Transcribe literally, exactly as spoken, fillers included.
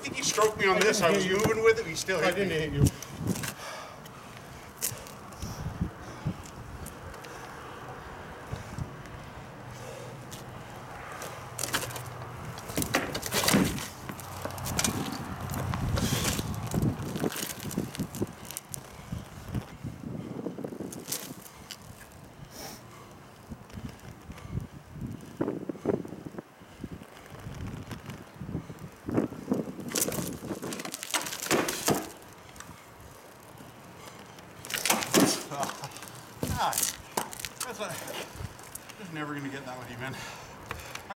think you stroked me on this. I was moving with it. You still hit I didn't me. hit you. God, that's not, just never gonna get that with you, man.